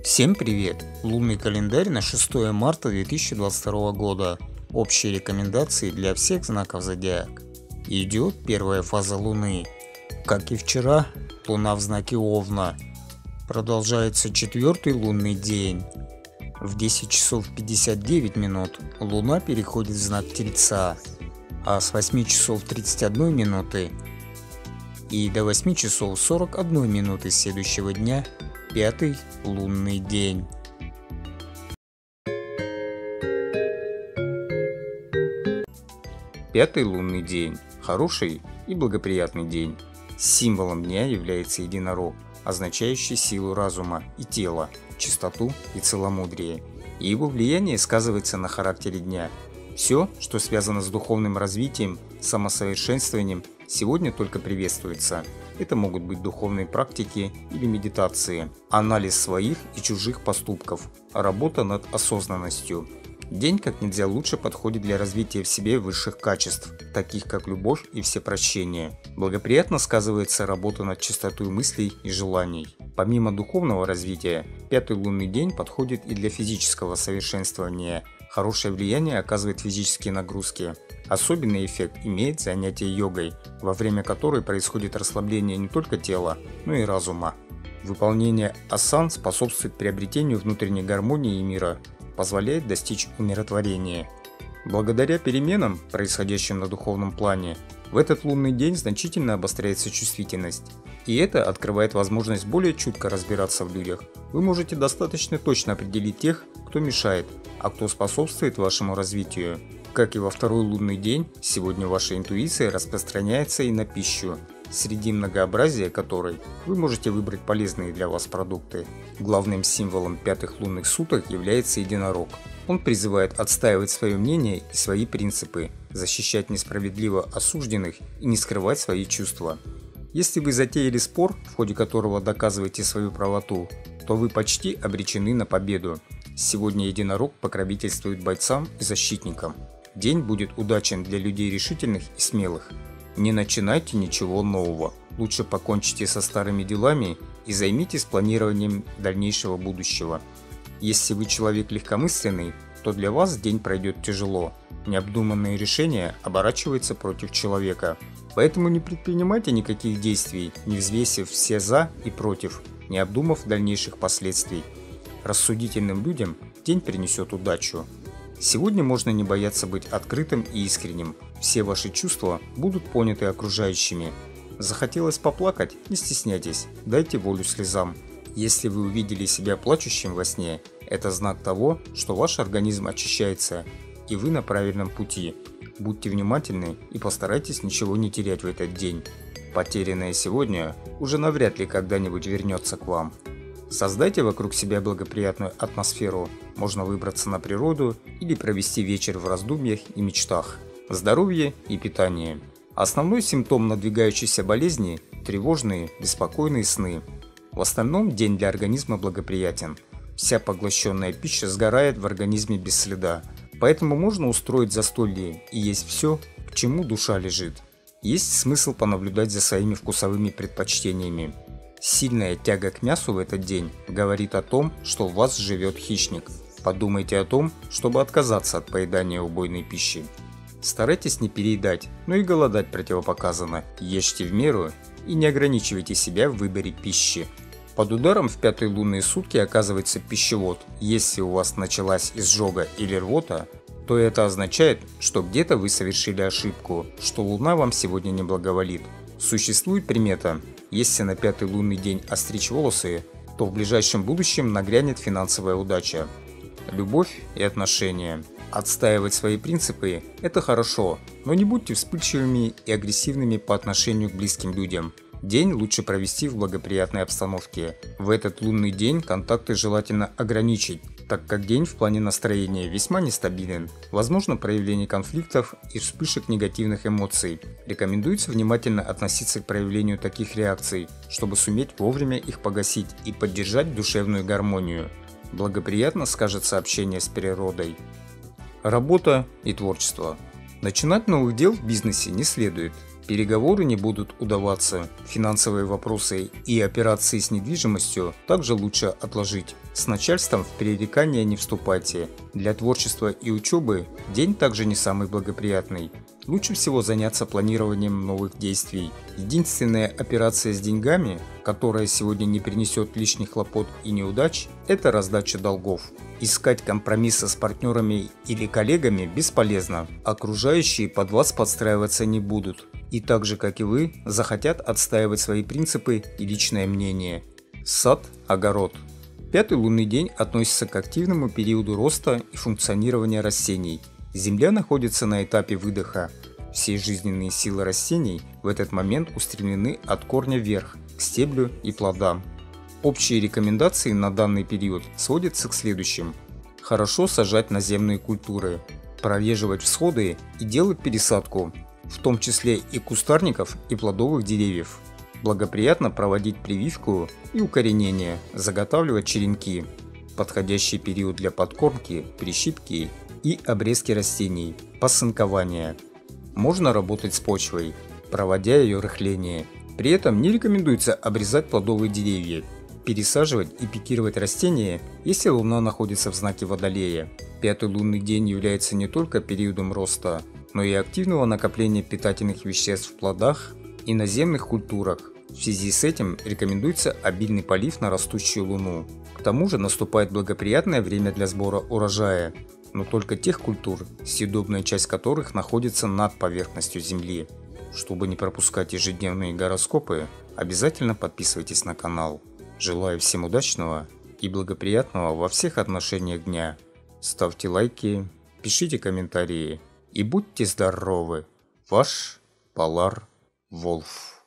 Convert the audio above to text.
Всем привет! Лунный календарь на 6 марта 2022 года. Общие рекомендации для всех знаков зодиака. Идет первая фаза Луны. Как и вчера, Луна в знаке Овна. Продолжается четвертый лунный день. В 10 часов 59 минут Луна переходит в знак Тельца, а с 8 часов 31 минуты и до 8 часов 41 минуты следующего дня пятый лунный день. Пятый лунный день – хороший и благоприятный день. Символом дня является единорог, означающий силу разума и тела, чистоту и целомудрие. И его влияние сказывается на характере дня. Все, что связано с духовным развитием, самосовершенствованием, сегодня только приветствуется. Это могут быть духовные практики или медитации, анализ своих и чужих поступков, работа над осознанностью. День как нельзя лучше подходит для развития в себе высших качеств, таких как любовь и всепрощение. Благоприятно сказывается работа над чистотой мыслей и желаний. Помимо духовного развития, пятый лунный день подходит и для физического совершенствования. Хорошее влияние оказывает физические нагрузки. Особенный эффект имеет занятие йогой, во время которой происходит расслабление не только тела, но и разума. Выполнение асан способствует приобретению внутренней гармонии и мира, позволяет достичь умиротворения. Благодаря переменам, происходящим на духовном плане, в этот лунный день значительно обостряется чувствительность. И это открывает возможность более чутко разбираться в людях. Вы можете достаточно точно определить тех, кто мешает, а кто способствует вашему развитию. Как и во второй лунный день, сегодня ваша интуиция распространяется и на пищу, среди многообразия которой вы можете выбрать полезные для вас продукты. Главным символом пятых лунных суток является единорог. Он призывает отстаивать свое мнение и свои принципы, защищать несправедливо осужденных и не скрывать свои чувства. Если вы затеяли спор, в ходе которого доказываете свою правоту, то вы почти обречены на победу. Сегодня единорог покровительствует бойцам и защитникам. День будет удачен для людей решительных и смелых. Не начинайте ничего нового. Лучше покончите со старыми делами и займитесь планированием дальнейшего будущего. Если вы человек легкомысленный, то для вас день пройдет тяжело. Необдуманные решения оборачиваются против человека. Поэтому не предпринимайте никаких действий, не взвесив все за и против, не обдумав дальнейших последствий. Рассудительным людям день принесет удачу. Сегодня можно не бояться быть открытым и искренним. Все ваши чувства будут поняты окружающими. Захотелось поплакать? Не стесняйтесь, дайте волю слезам. Если вы увидели себя плачущим во сне, это знак того, что ваш организм очищается и вы на правильном пути. Будьте внимательны и постарайтесь ничего не терять в этот день. Потерянное сегодня уже навряд ли когда-нибудь вернется к вам. Создайте вокруг себя благоприятную атмосферу. Можно выбраться на природу или провести вечер в раздумьях и мечтах. Здоровье и питание. Основной симптом надвигающейся болезни – тревожные, беспокойные сны. В остальном день для организма благоприятен. Вся поглощенная пища сгорает в организме без следа. Поэтому можно устроить застолье и есть все, к чему душа лежит. Есть смысл понаблюдать за своими вкусовыми предпочтениями. Сильная тяга к мясу в этот день говорит о том, что в вас живет хищник. Подумайте о том, чтобы отказаться от поедания убойной пищи. Старайтесь не переедать, но и голодать противопоказано. Ешьте в меру и не ограничивайте себя в выборе пищи. Под ударом в пятые лунные сутки оказывается пищевод. Если у вас началась изжога или рвота, то это означает, что где-то вы совершили ошибку, что Луна вам сегодня не благоволит. Существует примета: если на пятый лунный день остричь волосы, то в ближайшем будущем нагрянет финансовая удача. Любовь и отношения. Отстаивать свои принципы – это хорошо, но не будьте вспыльчивыми и агрессивными по отношению к близким людям. День лучше провести в благоприятной обстановке. В этот лунный день контакты желательно ограничить, так как день в плане настроения весьма нестабилен. Возможно проявление конфликтов и вспышек негативных эмоций. Рекомендуется внимательно относиться к проявлению таких реакций, чтобы суметь вовремя их погасить и поддержать душевную гармонию. Благоприятно скажется общение с природой. Работа и творчество. Начинать новых дел в бизнесе не следует. Переговоры не будут удаваться, финансовые вопросы и операции с недвижимостью также лучше отложить. С начальством в пререкания не вступайте. Для творчества и учебы день также не самый благоприятный. Лучше всего заняться планированием новых действий. Единственная операция с деньгами, которая сегодня не принесет лишних хлопот и неудач, это раздача долгов. Искать компромиссы с партнерами или коллегами бесполезно. Окружающие под вас подстраиваться не будут. И так же, как и вы, захотят отстаивать свои принципы и личное мнение. Сад, огород. Пятый лунный день относится к активному периоду роста и функционирования растений. Земля находится на этапе выдоха. Все жизненные силы растений в этот момент устремлены от корня вверх, к стеблю и плодам. Общие рекомендации на данный период сводятся к следующим. Хорошо сажать наземные культуры, прореживать всходы и делать пересадку, в том числе и кустарников и плодовых деревьев. Благоприятно проводить прививку и укоренение, заготавливать черенки. Подходящий период для подкормки, прищипки и обрезки растений, пасынкования. Можно работать с почвой, проводя ее рыхление. При этом не рекомендуется обрезать плодовые деревья, пересаживать и пикировать растения, если Луна находится в знаке Водолея. Пятый лунный день является не только периодом роста, но и активного накопления питательных веществ в плодах и наземных культурах. В связи с этим рекомендуется обильный полив на растущую Луну. К тому же наступает благоприятное время для сбора урожая, но только тех культур, съедобная часть которых находится над поверхностью Земли. Чтобы не пропускать ежедневные гороскопы, обязательно подписывайтесь на канал. Желаю всем удачного и благоприятного во всех отношениях дня. Ставьте лайки, пишите комментарии и будьте здоровы. Ваш Polar Wolf.